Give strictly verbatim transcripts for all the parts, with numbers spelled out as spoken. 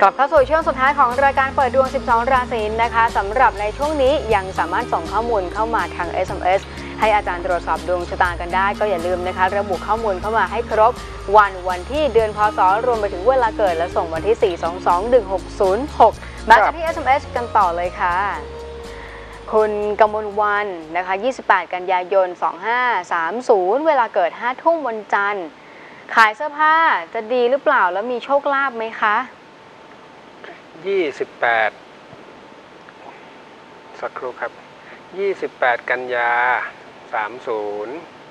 กลับเข้าสู่ช่วงสุดท้ายของรายการเปิดดวงสิบสองราศีนะคะสำหรับในช่วงนี้ยังสามารถส่งข้อมูลเข้ามาทาง เอส เอ็ม เอส ให้อาจารย์ตรวจสอบดวงชะตากันได้ก็อย่าลืมนะคะระบุข้อมูลเข้ามาให้ครบวันวันที่เดือนพศรวมไปถึงเวลาเกิดและส่งวันที่ สี่ สอง สอง หนึ่ง หก ศูนย์ หก มากันที่ เอส เอ็ม เอส กันต่อเลยค่ะคุณกมลวรรณนะคะ ยี่สิบแปด กันยายน สองห้าสามศูนย์ เวลาเกิด ห้า ทุ่มวันจันทร์ขายเสื้อผ้าจะดีหรือเปล่าแล้วมีโชคลาภไหมคะยี่สิบแปดสักครู่ครับยี่สิบแปดกันยาสามสิบ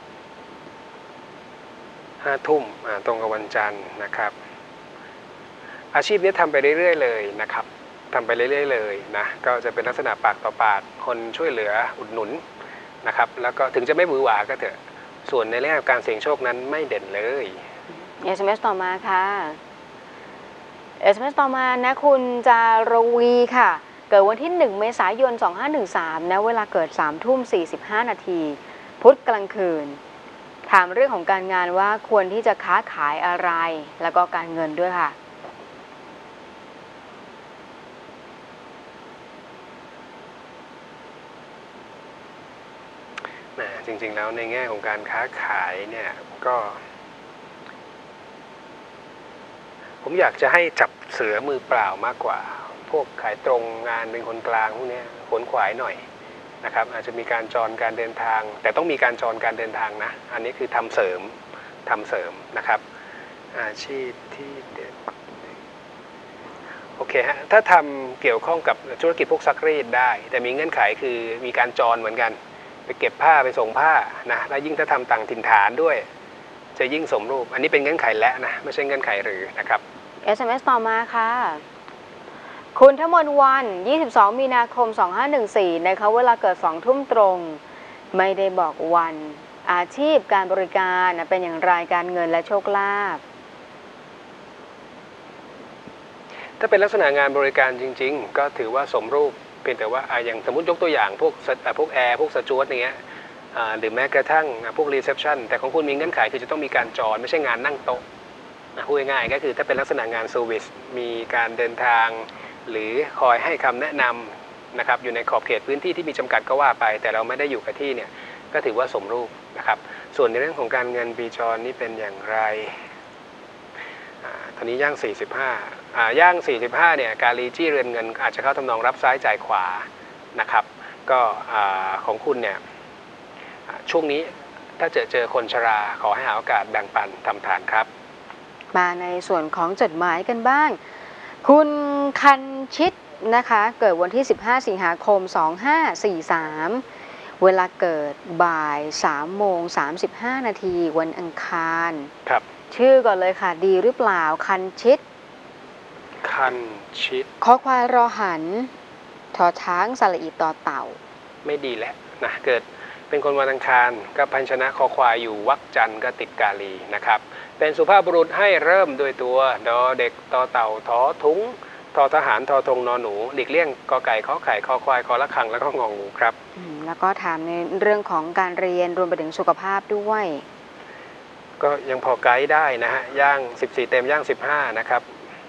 ห้าทุ่มตรงกับวันจันทร์นะครับอาชีพนี้ทำไปเรื่อยๆเลยนะครับทำไปเรื่อยๆเลยนะก็จะเป็นลักษณะปากต่อปากคนช่วยเหลืออุดหนุนนะครับแล้วก็ถึงจะไม่หวือหวาก็เถอะส่วนในเรื่องการเสี่ยงโชคนั้นไม่เด่นเลยเอส เอ็ม เอส ต่อมาค่ะ เอส เอ็ม เอส ต่อมานะคุณจารวีค่ะเกิดวันที่หนึ่งเมษายนสองห้าหนึ่งสามนะเวลาเกิดสามทุ่มสี่สิบห้านาทีพุธกลางคืนถามเรื่องของการงานว่าควรที่จะค้าขายอะไรแล้วก็การเงินด้วยค่ะจริงๆแล้วในแง่ของการค้าขายเนี่ยก็ผมอยากจะให้จับเสือมือเปล่ามากกว่าพวกขายตรงงานเป็นคนกลางพวกนี้ขวนขวายหน่อยนะครับอาจจะมีการจรการเดินทางแต่ต้องมีการจรการเดินทางนะอันนี้คือทำเสริมทำเสริมนะครับอาชีพที่เด่นโอเคฮะถ้าทำเกี่ยวข้องกับธุรกิจพวกซักรีดได้แต่มีเงื่อนไขคือมีการจรเหมือนกันไปเก็บผ้าไปส่งผ้านะแล้วยิ่งถ้าทำต่างถิ่นฐานด้วยจะยิ่งสมรูปอันนี้เป็นเงื่อนไขและนะไม่ใช่เงื่อนไขหรือนะครับเอส เอ็ม เอส ต่อมาค่ะคุณทมนวัน ยี่สิบสอง มีนาคม สองห้าหนึ่งสี่นะคะเวลาเกิดสองทุ่มตรงไม่ได้บอกวันอาชีพการบริการเป็นอย่างไรการเงินและโชคลาภถ้าเป็นลักษณะงานบริการจริงๆก็ถือว่าสมรูปเพียงแต่ว่าอย่างสมมติยกตัวอย่างพวกพวกแอร์พวกสจ๊วตอย่างเงี้ยหรือแม้กระทั่งพวกรีเซพชันแต่ของคุณมีเงื่อนไขคือจะต้องมีการจรไม่ใช่งานนั่งโต๊ะพูดง่ายๆก็คือถ้าเป็นลักษณะงานเซอร์วิสมีการเดินทางหรือคอยให้คำแนะนำนะครับอยู่ในขอบเขตพื้นที่ที่มีจำกัดก็ว่าไปแต่เราไม่ได้อยู่กับที่เนี่ยก็ถือว่าสมรูปนะครับส่วนในเรื่องของการเงินปีจรนี่เป็นอย่างไรตอนนี้ย่างสี่สิบห้าอ่าย่างสี่สิบห้าเนี่ยการลีจี้เรือนเงินอาจจะเข้าทำนองรับซ้ายจ่ายขวานะครับก็ของคุณเนี่ยช่วงนี้ถ้าเจอเจอคนชราขอให้หาโอกาสแบ่งปันทำทานครับมาในส่วนของจดหมายกันบ้างคุณคันชิตนะคะเกิดวันที่สิบห้าสิงหาคมสองห้าสี่สามเวลาเกิดบ่ายสามโมงสามสิบห้านาทีวันอังคารครับชื่อก่อนเลยค่ะดีหรือเปล่าคันชิตคันชิตขอควายรอหันทอช้างสระอีต่อเต่าไม่ดีแล้วนะเกิดเป็นคนวันอังคารก็พันชนะคอควายอยู่วรรคจันทร์ก็ติดกาลีนะครับเป็นสุภาพบุรุษให้เริ่มด้วยตัวดอเด็กต่อเต่าทอทุงทอทหารทอธงนอหนูหลีกเลี่ยงกอไก่ขอไข่คอควายคอละคังแล้วก็งองูครับแล้วก็ถามในเรื่องของการเรียนรวมไปถึงสุขภาพด้วยก็ยังพอไกด์ได้นะฮะย่างสิบสี่เต็มย่างสิบห้านะครับ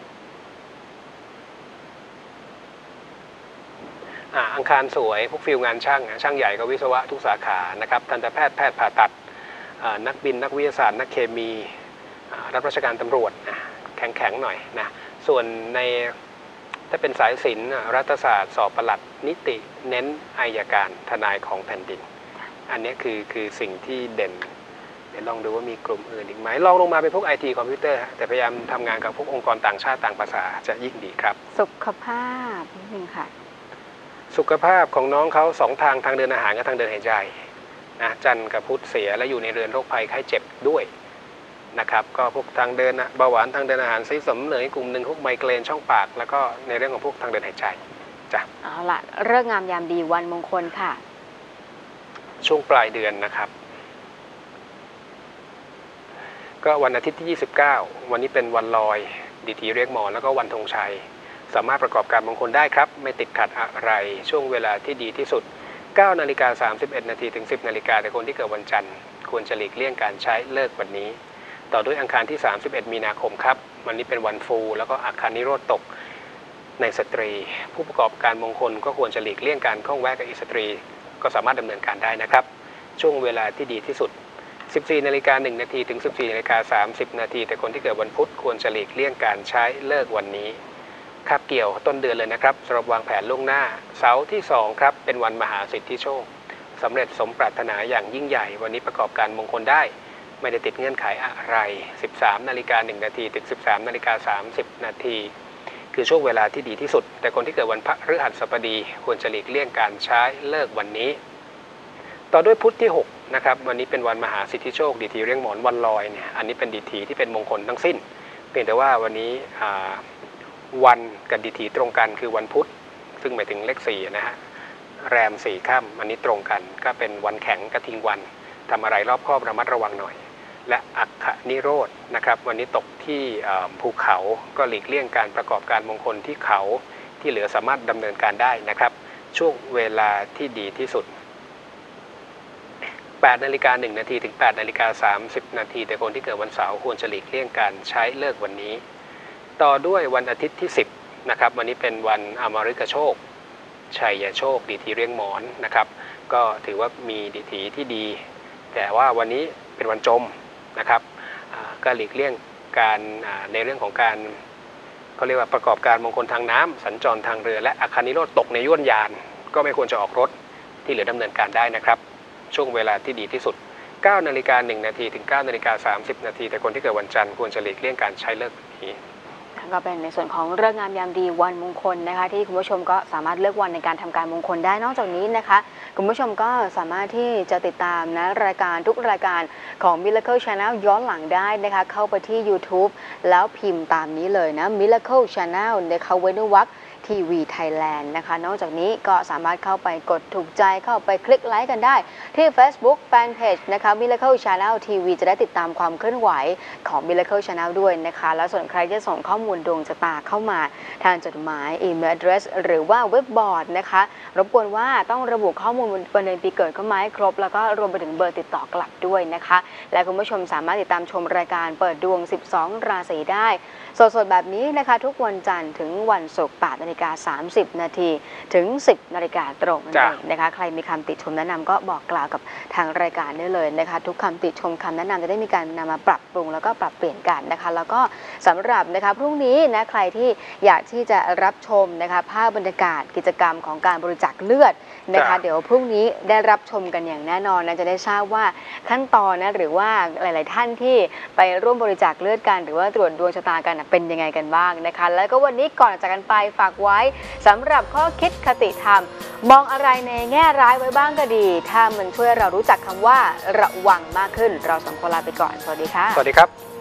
อังคารสวยพวกฟิลงานช่างช่างใหญ่ก็วิศวะทุกสาขานะครับทันตแพทย์แพทย์ผ่าตัดนักบินนักวิทยาศาสตร์นักเคมีรับราชการตำรวจแข็งๆหน่อยนะส่วนในถ้าเป็นสายศิลป์รัฐศาสตร์สอบปลัดนิติเน้นอัยการทนายของแผ่นดินอันนี้คือคือสิ่งที่เด่นเดี๋ยวลองดูว่ามีกลุ่มอื่นอีกไหมลองลงมาเป็นพวก ไอ ที คอมพิวเตอร์แต่พยายามทำงานกับพวกองค์กรต่างชาติต่างภาษาจะยิ่งดีครับสุขภาพนิดนึงค่ะสุขภาพของน้องเขาสองทางทางเดินอาหารกับทางเดินหายใจนะจันทร์กับพุธเสียและอยู่ในเรือนโรคภัยไข้เจ็บด้วยนะครับก็พวกทางเดินเบาหวานทางเดินอาหารซีสมเหนื่อยกลุ่มหนึ่งพวกไมเกรนช่องปากแล้วก็ในเรื่องของพวกทางเดินหายใจจ้ะเอาล่ะฤกษ์งามยามดีวันมงคลค่ะช่วงปลายเดือนนะครับก็วันอาทิตย์ที่ยี่สิบเก้าวันนี้เป็นวันลอยดิถีเรียกหมอแล้วก็วันธงชัยสามารถประกอบการมงคลได้ครับไม่ติดขัดอะไรช่วงเวลาที่ดีที่สุดเก้านาฬิกาสามสิบเอ็ดนาทีถึงสิบนาฬิกาแต่คนที่เกิดวันจันทร์ควรจะหลีกเลี่ยงการใช้เลิกวันนี้ต่อด้วยอังคารที่สามสิบเอ็ดมีนาคมครับวันนี้เป็นวันฟูแล้วก็อัคคานิโรธตกในสตรีผู้ประกอบการมงคลก็ควรจะหลีกเลี่ยงการข้องแวะกับอิสตรีก็สามารถดำเนินการได้นะครับช่วงเวลาที่ดีที่สุดสิบสี่นาฬิกาหนึ่งนาทีถึงสิบสี่นาฬิกาสามสิบนาทีแต่คนที่เกิดวันพุธควรจะหลีกเลี่ยงการใช้เลิกวันนี้คาบเกี่ยวต้นเดือนเลยนะครับสำหรับวางแผนล่วงหน้าเสาร์ที่สองครับเป็นวันมหาสิทธิโชคสำเร็จสมปรารถนาอย่างยิ่งใหญ่วันนี้ประกอบการมงคลได้ไม่ได้ติดเงื่อนไขอะไรสิบสามนาฬิกาหนึ่งนาทีถึงสิบสามนาฬิกาสามสิบนาทีคือช่วงเวลาที่ดีที่สุดแต่คนที่เกิดวันพฤหัสบดีควรจะหลีกเลี่ยงการใช้เลิกวันนี้ต่อด้วยพุธที่หกนะครับวันนี้เป็นวันมหาสิทธิโชคดีทีเรียงหมอนวันลอยเนี่ยอันนี้เป็นดีทีที่เป็นมงคลทั้งสิ้นเพียงแต่ว่าวันนี้วันกับดีทีตรงกันคือวันพุธซึ่งหมายถึงเลขสี่นะฮะแรมสี่ค่ำอันนี้ตรงกันก็เป็นวันแข็งกระทิงวันทำอะไรรอบคอบระมัดระวังหน่อยและอัคคนิโรธนะครับวันนี้ตกที่ภูเขาก็หลีกเลี่ยงการประกอบการมงคลที่เขาที่เหลือสามารถดำเนินการได้นะครับช่วงเวลาที่ดีที่สุดแปดนาฬิกาหนึ่งนาทีถึงแปดนาฬิกาสามสิบนาทีแต่คนที่เกิดวันเสาร์ควรจะหลีกเลี่ยงการใช้เลิกวันนี้ต่อด้วยวันอาทิตย์ที่สิบนะครับวันนี้เป็นวันอมฤกโชคชัยโชคดีทีเรียงหมอนนะครับก็ถือว่ามีดีทีที่ดีแต่ว่าวันนี้เป็นวันจมนะครับก็หลีกเลี่ยงการในเรื่องของการเขาเรียกว่าประกอบการมงคลทางน้ำสัญจรทางเรือและอัคคนิโรธตกในยวดยานก็ไม่ควรจะออกรถที่เหลือดำเนินการได้นะครับช่วงเวลาที่ดีที่สุดเก้านาฬิกาหนึ่งนาทีถึงเก้านาฬิกาสามสิบนาทีแต่คนที่เกิดวันจันทร์ควรจะหลีกเลี่ยงการใช้เลิกนี้ก็เป็นในส่วนของฤกษ์งามยามดีวันมงคลนะคะที่คุณผู้ชมก็สามารถเลือกวันในการทำการมงคลได้นอกจากนี้นะคะคุณผู้ชมก็สามารถที่จะติดตามนะรายการทุกรายการของ Miracle Channel ย้อนหลังได้นะคะเข้าไปที่ YouTube แล้วพิมพ์ตามนี้เลยนะ Miracle Channel นะคะเว้นวรรคทีวีไทยแลนด์นะคะนอกจากนี้ก็สามารถเข้าไปกดถูกใจเข้าไปคลิกไลค์กันได้ที่ Facebook Fanpage นะคะ Miracle Channel ที วี จะได้ติดตามความเคลื่อนไหวของ Miracle Channel ด้วยนะคะแล้วส่วนใครที่ส่งข้อมูลดวงชะตาเข้ามาทางจดหมาย Email Address หรือว่าเว็บบอร์ดนะคะรบกวนว่าต้องระบุข้อมูลวันเดือนปีเกิดเข้ามาให้ครบแล้วก็รวมไปถึงเบอร์ติดต่อกลับด้วยนะคะและคุณผู้ชมสามารถติดตามชมรายการเปิดดวงสิบสองราศีได้สดๆแบบนี้นะคะทุกวันจันทร์ถึงวันศุกร์แปดนาฬิกาสามสิบนาทีถึงสิบนาฬิกาตรงนั่นเองนะคะใครมีคำติชมแนะนำก็บอกกล่าวกับทางรายการได้เลยนะคะทุกคำติชมคำแนะนำจะได้มีการนำมาปรับปรุงแล้วก็ปรับเปลี่ยนกันนะคะแล้วก็สำหรับนะคะพรุ่งนี้นะใครที่อยากที่จะรับชมนะคะภาพบรรยากาศกิจกรรมของการบริจาคเลือดนะคะเดี๋ยวพรุ่งนี้ได้รับชมกันอย่างแน่นอนนะจะได้ทราบว่าขั้นตอนนะหรือว่าหลายๆท่านที่ไปร่วมบริจาคเลือดกันหรือว่าตรวจดวงชะตากันเป็นยังไงกันบ้างนะคะแล้วก็วันนี้ก่อนจากกันไปฝากไว้สำหรับข้อคิดคติธรรมมองอะไรในแง่ร้ายไว้บ้างก็ดีถ้ามันช่วยเรารู้จักคำว่าระวังมากขึ้นเราสองคนลาไปก่อนสวัสดีค่ะสวัสดีครับ